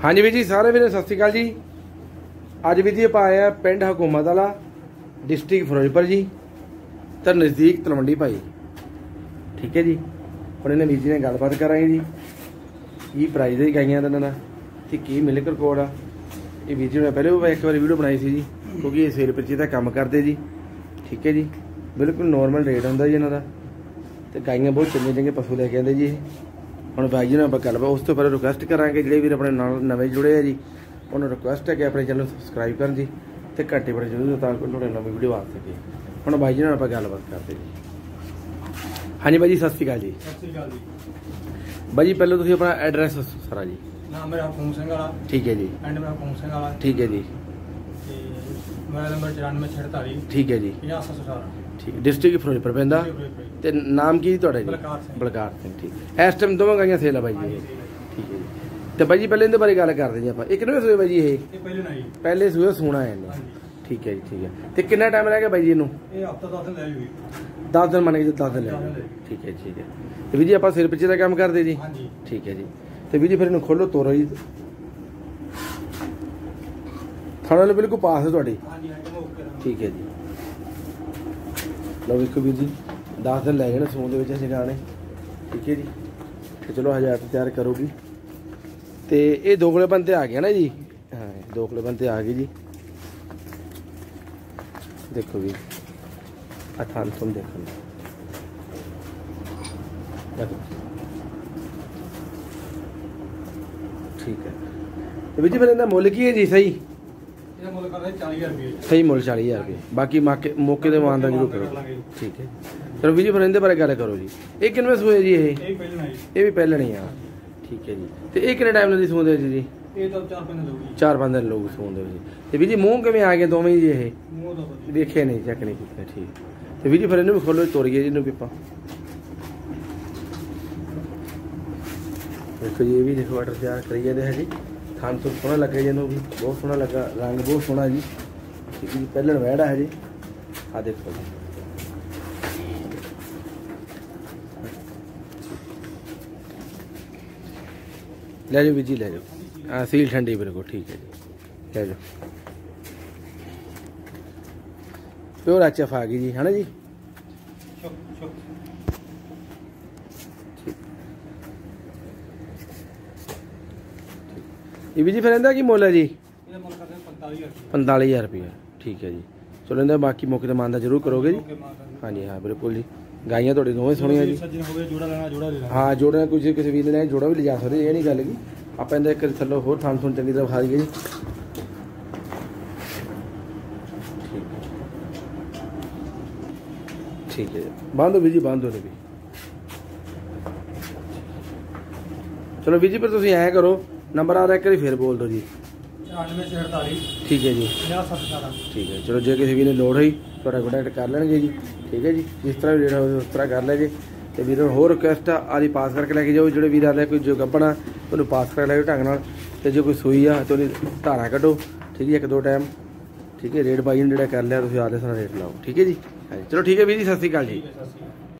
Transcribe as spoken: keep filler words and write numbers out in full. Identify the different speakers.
Speaker 1: हाँ जी वीर जी सारे वीर सत श्री अकाल जी। अज वीर जी ਆਪਾਂ ਆਏ ਆ पिंड हकूमत वाला डिस्ट्रिक्ट फिरोजपुर जी तो नज़दीक तलवंडी भाई। ठीक है जी हम इन्हें वीर जी ने गलबात करांगे जी की प्राइज है गाइयां का तो की मिल्क रिकॉर्ड आ। ये वीर जी ने पहले भी एक बार वीडियो बनाई सी जी क्योंकि ये सेल पर्ची का काम करते जी। ठीक है जी बिल्कुल नॉर्मल रेट होंगे जी इन्हों का तो गाइयां बहुत चंगे चंगे पशु लैके आते जी। हम भाई जी ने आप गलबात उस तो पहले रिक्वेस्ट करा जोड़े वीर अपने नाल नवे जुड़े हैं जी उन्होंने रिक्वेस्ट है कि अपने चैनल सबसक्राइब कर जी तो घंटे बड़े जरूर ताकि नवी वीडियो आ सके। हम भाई जी ने आप गलबात करते जी। हाँ जी भाई जी सत श्री अकाल जी।
Speaker 2: सत श्री अकाल जी।
Speaker 1: भाई जी पहले तुम अपना एड्रैस सारा जी।
Speaker 2: नाम मेरा हुकूम सिंह वाला।
Speaker 1: ठीक है जी।
Speaker 2: पिंड मेरा हुकूम सिंह वाला।
Speaker 1: ठीक है जी।
Speaker 2: मोबाइल नंबर चौरानवे छिहत्तर।
Speaker 1: ठीक है जी।
Speaker 2: पचास सौ अठारह।
Speaker 1: ठीक डिस्ट्रिक्ट फिरोजपुर पैंदा ते नाम की तुहाडा जी? बलकार सिंह। ठीक इस टाइम दोवें गाइयां सेल है भाई जी। ठीक है जी तो भाई जी पहले इनके बारे गल करते जी आप एक कितने सूए भाई जी ये पहले सूए सोना है इन्हें? ठीक है जी ठीक है तो कितना टाइम रह गया भाई जी इनू? दस दिन मन के दस दिन लगे। ठीक है ठीक है तो भी जी आप सिर पिछे का काम करते जी? ठीक है जी तो भी जी फिर इन्हें खोलो तोरो जी थाना बिल्कुल पास है थोड़ी। ठीक है जी लो वेखो वीर जी दस दिन लै गए सून के सिखाने। ठीक है जी तो चलो हज़ार तैयार करोगी तो ये दोगले बंदे आ गए ना जी। हाँ दोगले बंदे आ गए जी। देखो भी अठान तुम देखो ठीक है तो जी फिर इनका मुल की है जी? सही सही मुल चाली हज़ार रुपये बाकी मौके मौके के मान का जरूर करो। ठीक है चलो भी जी फिर इनके बारे गल करो जी। ये किनवे सूए जी? ये भी पहले नहीं आ। ठीक है जी तो ये कितने टाइम लगी सूंदे जी? जी चार पाँच दिन लोग सूंदे जी तो भी जी मूँह किमें आ गए दोवें जी? ये देखे नहीं चेक नहीं किया। ठीक तो भी जी फिर इन्हें भी खोलो तोड़िए जी इन्हें पिपा देखो जी। ये भी देखो ऑर्डर तैयार करी जाते हैं जी। थान तो सोहना लगे जी इन्हों भी बहुत सोहना लगा रंग बहुत सोहना जी। ठीक है जी पहले वैड़ा है जी। आ देखो जी ले जाओ जी ले जाओ। हाँ सील ठंडी बिल्कुल। ठीक है जी ले जाओ प्योर एच एफ आ गई जी है ना जी। ये भी जी फिर इनका की मुल है जी? पैंताली हज़ार रुपया। ठीक है जी चलो इन्हें बाकी मौके तो मानदा जरूर करोगे जी। हाँ जी हाँ बिल्कुल जी गाइयां थोड़ी दोवें सोहणियां जी। हाँ जोड़ा कुछ किसी भी लेना जोड़ा भी ले जा सकते ये नहीं गल की आप इनका एक थल्लो होर थान थून चंगी तरह खा दीए जी। ठीक है बांधो भी जी बांधो ने भी। चलो भी जी फिर तुम ऐ करो नंबर आ रहा एक बार फिर बोल दो जी। ठीक है जी ठीक है चलो जो किसी भी ने लोड़ हुई तो कॉन्टैक्ट कर लेंगे जी। ठीक है जी जिस तरह रेट हो उस तरह कर लेंगे तो वीर होर रिक्वेस्ट आ आदि पास करके लैके जाओ जो वीर आते कोई जो गब्बना उन्होंने पास कर लैओ ढंग नाल ते जो कोई सूई आ तो धारा कड्डो। ठीक है एक दो टाइम। ठीक है रेट बाई ने जो कर लिया तुम आते सारा रेट लाओ। ठीक है जी हाँ जी चलो ठीक है वीर जी सत श्री अकाल जी।